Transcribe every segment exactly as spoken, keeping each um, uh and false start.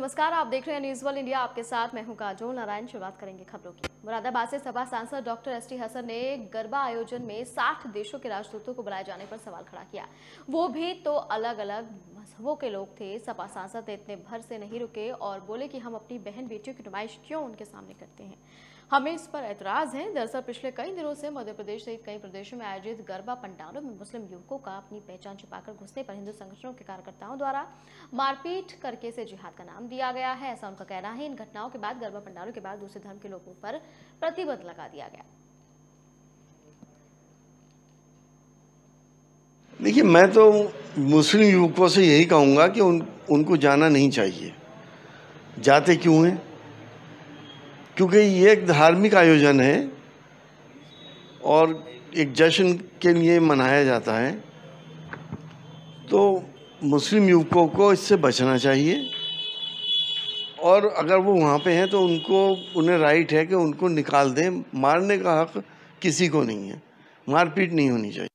नमस्कार, आप देख रहे हैं न्यूज़ वर्ल्ड इंडिया। आपके साथ मैं हूं काजोल नारायण। शुरुआत करेंगे खबरों की। मुरादाबाद से सपा सांसद डॉक्टर एस टी हसन ने गरबा आयोजन में साठ देशों के राजदूतों को बुलाए जाने पर सवाल खड़ा किया। वो भी तो अलग अलग मजहबों के लोग थे। सपा सांसद इतने भर से नहीं रुके और बोले कि हम अपनी बहन बेटियों की नुमाइश क्यों उनके सामने करते हैं, हमें इस पर ऐतराज है। दरअसल पिछले कई दिनों से मध्य प्रदेश सहित कई प्रदेशों में आयोजित गरबा पंडालों में मुस्लिम युवकों का अपनी पहचान छिपाकर घुसने पर हिंदू संगठनों के कार्यकर्ताओं द्वारा मारपीट करके इसे जिहाद का नाम दिया गया है, ऐसा उनका कहना है। इन घटनाओं के बाद गरबा पंडालों के बाद दूसरे धर्म के लोगों पर प्रतिबंध लगा दिया गया। देखिए, मैं तो मुस्लिम युवकों से यही कहूँगा कि उन उनको जाना नहीं चाहिए। जाते क्यों हैं? क्योंकि ये एक धार्मिक आयोजन है और एक जश्न के लिए मनाया जाता है, तो मुस्लिम युवकों को इससे बचना चाहिए। और अगर वो वहाँ पे हैं तो उनको उन्हें राइट है कि उनको निकाल दें। मारने का हक किसी को नहीं है, मारपीट नहीं होनी चाहिए।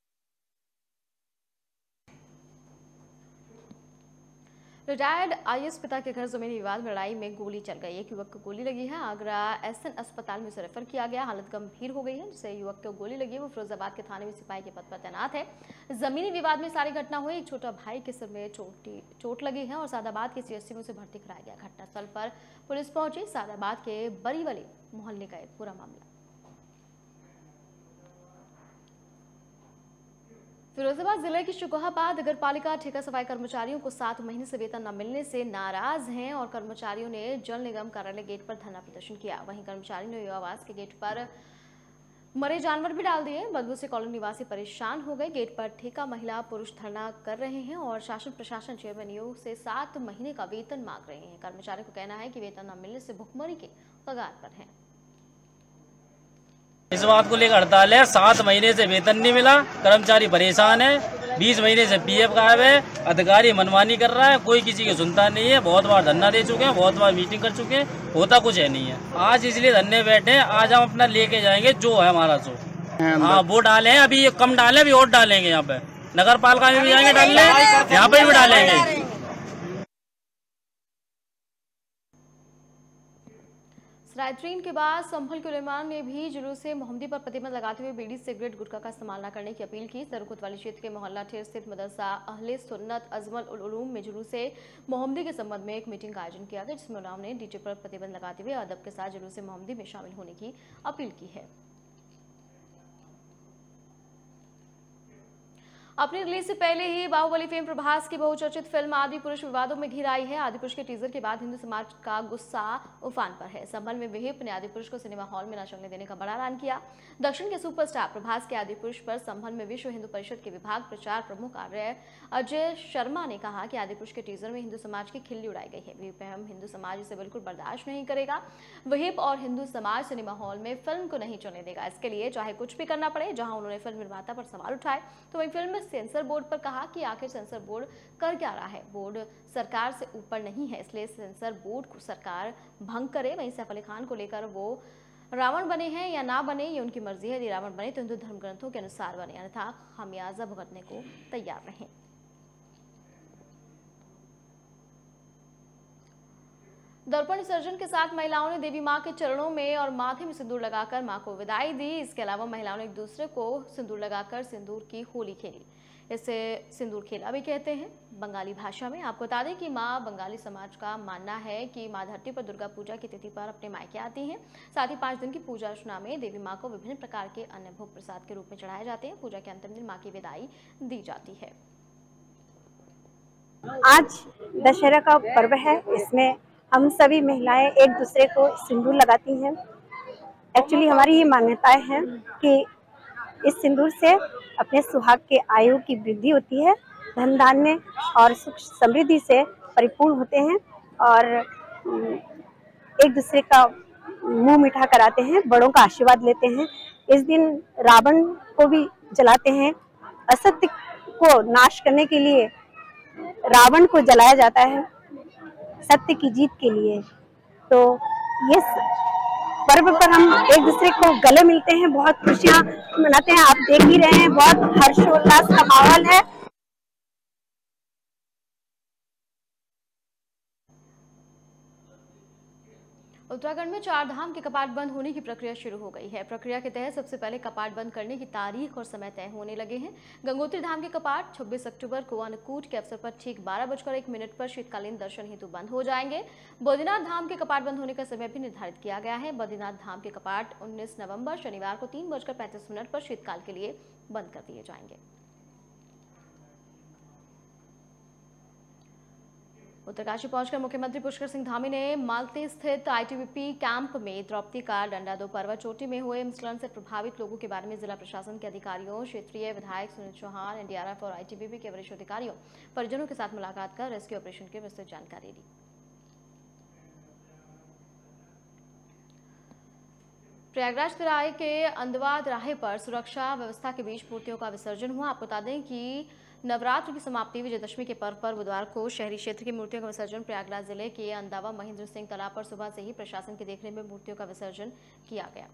रिटायर्ड आई ए एस पिता के घर जमीनी विवाद में लड़ाई में गोली चल गई। एक युवक को गोली लगी है। आगरा एस एन अस्पताल में उसे रेफर किया गया। हालत गंभीर हो गई है। जिसे युवक को गोली लगी है वो फिरोजाबाद के थाने में सिपाही के पद पर तैनात है। जमीनी विवाद में सारी घटना हुई। एक छोटा भाई के सिर में चोटी चोट लगी है और सादाबाद के सी एस सी में उसे भर्ती कराया गया। घटनास्थल पर पुलिस पहुंची। सादाबाद के बरीवली मोहल्ले का पूरा मामला। फिरोजाबाद जिले की शुकोहाबाद नगर पालिका ठेका सफाई कर्मचारियों को सात महीने से वेतन न मिलने से नाराज हैं और कर्मचारियों ने जल निगम कार्यालय गेट पर धरना प्रदर्शन किया। वहीं कर्मचारियों ने युवावास के गेट पर मरे जानवर भी डाल दिए। बदबू से कॉलोनी निवासी परेशान हो गए। गेट पर ठेका महिला पुरुष धरना कर रहे हैं और शासन प्रशासन चेयरमैन से सात महीने का वेतन मांग रहे हैं। कर्मचारियों को कहना है कि वेतन न मिलने से भुखमरी के कगार पर है। इस बात को लेकर हड़ताल है। सात महीने से वेतन नहीं मिला, कर्मचारी परेशान है। बीस महीने से पी एफ गायब है। अधिकारी मनमानी कर रहा है, कोई किसी की सुनता नहीं है। बहुत बार धरना दे चुके हैं, बहुत बार मीटिंग कर चुके हैं, होता कुछ है नहीं है। आज इसलिए धरने बैठे हैं। आज हम अपना लेके जाएंगे जो है हमारा सो। हाँ, वो डाले हैं, अभी कम डाले, अभी और डालेंगे। यहाँ पे नगर पालिका में भी जाएंगे डालने, यहाँ पे भी डालेंगे। रायट्रीन के बाद संभल के उलेमा ने भी जुलूस से मोहम्मदी पर प्रतिबंध लगाते हुए बीड़ी सिगरेट गुटखा का इस्तेमाल न करने की अपील की। सदर कोतवाली क्षेत्र के मोहल्ला ठेर स्थित मदरसा अहले सुन्नत अजमल उल उलूम में जुलूस से मोहम्मदी के संबंध में एक मीटिंग का आयोजन किया था, जिसमें उन्होंने डीजे पर प्रतिबंध लगाते हुए अदब के साथ जुलूस से मोहम्मदी में शामिल होने की अपील की है। अपनी रिलीज से पहले ही बाहुबली फेम प्रभास की बहुचर्चित फिल्म आदि पुरुष विवादों में घिर आई है। आदि पुरुष के टीजर के बाद हिंदू समाज का गुस्सा उफान पर है। संभल में विहिप ने आदि पुरुष को सिनेमा हॉल में न चलने देने का बड़ा ऐलान किया। दक्षिण के सुपरस्टार प्रभास के आदि पुरुष पर संभल में विश्व हिंदू परिषद के विभाग प्रचार प्रमुख आर्य अजय शर्मा ने कहा कि आदि पुरुष के टीजर में हिंदू समाज की खिल्ली उड़ाई गई है। विहिप हम हिंदू समाज इसे बिल्कुल बर्दाश्त नहीं करेगा। विहिप और हिंदू समाज सिनेमा हॉल में फिल्म को नहीं चलने देगा। इसके लिए चाहे कुछ भी करना पड़े। जहां उन्होंने फिल्म निर्माता पर सवाल उठाए तो वही फिल्म में सेंसर बोर्ड पर कहा कि आखिर सेंसर बोर्ड कर क्या रहा है। बोर्ड सरकार से ऊपर नहीं है, इसलिए सेंसर बोर्ड को सरकार भंग करे। वहीं सैफ अली खान को लेकर वो रावण बने हैं या ना बने ये उनकी मर्जी है। यदि रावण बने तो हिंदू धर्म ग्रंथों के अनुसार बने, अन्यथा खामियाजा भुगतने को तैयार रहें। दर्पण विसर्जन के साथ महिलाओं ने देवी मां के चरणों में और माथे में सिंदूर लगाकर मां को विदाई दी। इसके अलावा महिलाओं ने एक दूसरे को सिंदूर लगाकर सिंदूर की होली खेली। इसे सिंदूर खेला भी कहते हैं बंगाली भाषा में। आपको बता दें कि मां बंगाली समाज का मानना है कि मां धरती पर दुर्गा पूजा की तिथि पर अपने मायके आती हैं। साथ ही पांच दिन की पूजा अर्चना में देवी मां को विभिन्न प्रकार के अन्य भोग प्रसाद के रूप में चढ़ाए जाते हैं। पूजा के अंतिम दिन मां की विदाई दी जाती है। आज दशहरा का पर्व है। इसमें हम सभी महिलाएं एक दूसरे को सिंदूर लगाती हैं। एक्चुअली हमारी ये मान्यताएं हैं कि इस सिंदूर से अपने सुहाग के आयु की वृद्धि होती है, धन धान्य और सुख समृद्धि से परिपूर्ण होते हैं और एक दूसरे का मुंह मीठा कराते हैं, बड़ों का आशीर्वाद लेते हैं। इस दिन रावण को भी जलाते हैं। असत्य को नाश करने के लिए रावण को जलाया जाता है, सत्य की जीत के लिए। तो ये पर्व पर हम एक दूसरे को गले मिलते हैं, बहुत खुशियां मनाते हैं। आप देख ही रहे हैं, बहुत हर्षोल्लास का माहौल है। उत्तराखंड में चार धाम के कपाट बंद होने की प्रक्रिया शुरू हो गई है। प्रक्रिया के तहत सबसे पहले कपाट बंद करने की तारीख और समय तय होने लगे हैं। गंगोत्री धाम के कपाट छब्बीस अक्टूबर को अन्नकूट के अवसर पर ठीक बारह बजकर एक मिनट पर शीतकालीन दर्शन हेतु बंद हो जाएंगे। बद्रीनाथ धाम के कपाट बंद होने का समय भी निर्धारित किया गया है। बद्रीनाथ धाम के कपाट उन्नीस नवम्बर शनिवार को तीन बजकर पैंतीस मिनट पर शीतकाल के लिए बंद कर दिए जाएंगे। उत्तरकाशी पहुंचकर मुख्यमंत्री पुष्कर सिंह धामी ने मालती स्थित आईटीबीपी कैंप में द्रौपदी का डंडा दो पर्वत चोटी में हुए हिमस्खलन से प्रभावित लोगों के बारे में जिला प्रशासन के अधिकारियों, क्षेत्रीय विधायक सुनील चौहान, एनडीआरएफ और आईटीबीपी के वरिष्ठ अधिकारियों, परिजनों के साथ मुलाकात कर रेस्क्यू ऑपरेशन की विस्तृत जानकारी ली। प्रयागराज तिराहे के अंदवा तिराहे पर सुरक्षा व्यवस्था के बीच मूर्तियों का विसर्जन हुआ। आपको बता दें कि नवरात्र की समाप्ति विजयदशमी के पर्व पर बुधवार को शहरी क्षेत्र की मूर्तियों का विसर्जन प्रयागराज जिले के अंदावा महेंद्र सिंह तालाब पर सुबह से ही प्रशासन की देखरेख में मूर्तियों का विसर्जन किया गया।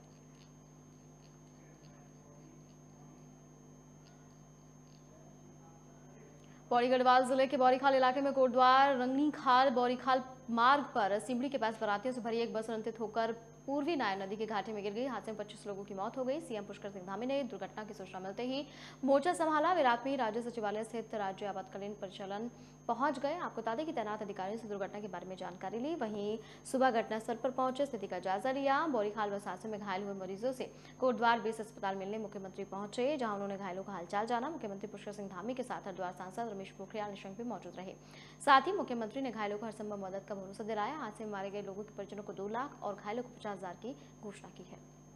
पौड़ी गढ़वाल जिले के बौरीखाल इलाके में कोटद्वार रंगनीखाल बौरीखाल मार्ग पर सिमड़ी के पास बारातियों से भरी एक बस अनियंत्रित होकर पूर्वी नायर नदी के घाटे में गिर गई। हादसे में पच्चीस लोगों की मौत हो गई। सीएम पुष्कर सिंह धामी ने दुर्घटना की सूचना मिलते ही मोर्चा संभाला। वे रात में ही राज्य सचिवालय स्थित राज्य आपातकालीन परिचालन पहुंच गए। आपको बता दें कि तैनात अधिकारियों से दुर्घटना के बारे में जानकारी ली। वहीं सुबह घटनास्थल पर पहुंचे स्थिति का जायजा लिया। बौरीखाल बस हादसे में घायल हुए मरीजों से कोटद्वार बेस अस्पताल मिलने मुख्यमंत्री पहुंचे, जहां उन्होंने घायलों का हालचाल जाना। मुख्यमंत्री पुष्कर सिंह धामी के साथ हरिद्वार सांसद रमेश पोखरियाल निशंक भी मौजूद रहे। साथ ही मुख्यमंत्री ने घायलों को हर संभव मदद का भरोसा दिलाया। हादसे में मारे गए लोगों के परिजनों को दो लाख और घायलों को पचास हजार की घोषणा की है।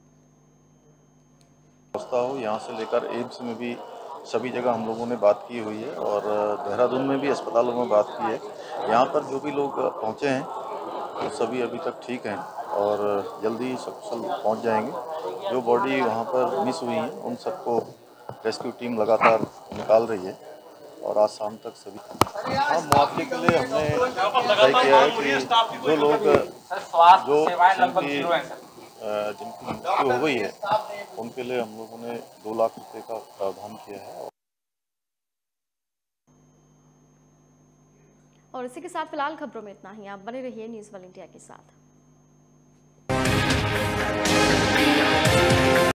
हो यहाँ से लेकर एम्स में भी सभी जगह हम लोगों ने बात की हुई है और देहरादून में भी अस्पतालों में बात की है। यहाँ पर जो भी लोग पहुँचे हैं वो तो सभी अभी तक ठीक हैं और जल्दी सकुशल पहुँच जाएंगे। जो बॉडी वहाँ पर मिस हुई हैं उन सबको रेस्क्यू टीम लगातार निकाल रही है और आज शाम तक सभी हाँ मुआवजे के लिए हमने तय किया है कि जो लोग जो जिनकी जिनकी मृत्यु हो गई है उनके लिए हम लोगों ने दो लाख रुपए का प्रावधान किया है। और इसी के साथ फिलहाल खबरों में इतना ही। आप बने रहिए न्यूज़ वन इंडिया के साथ।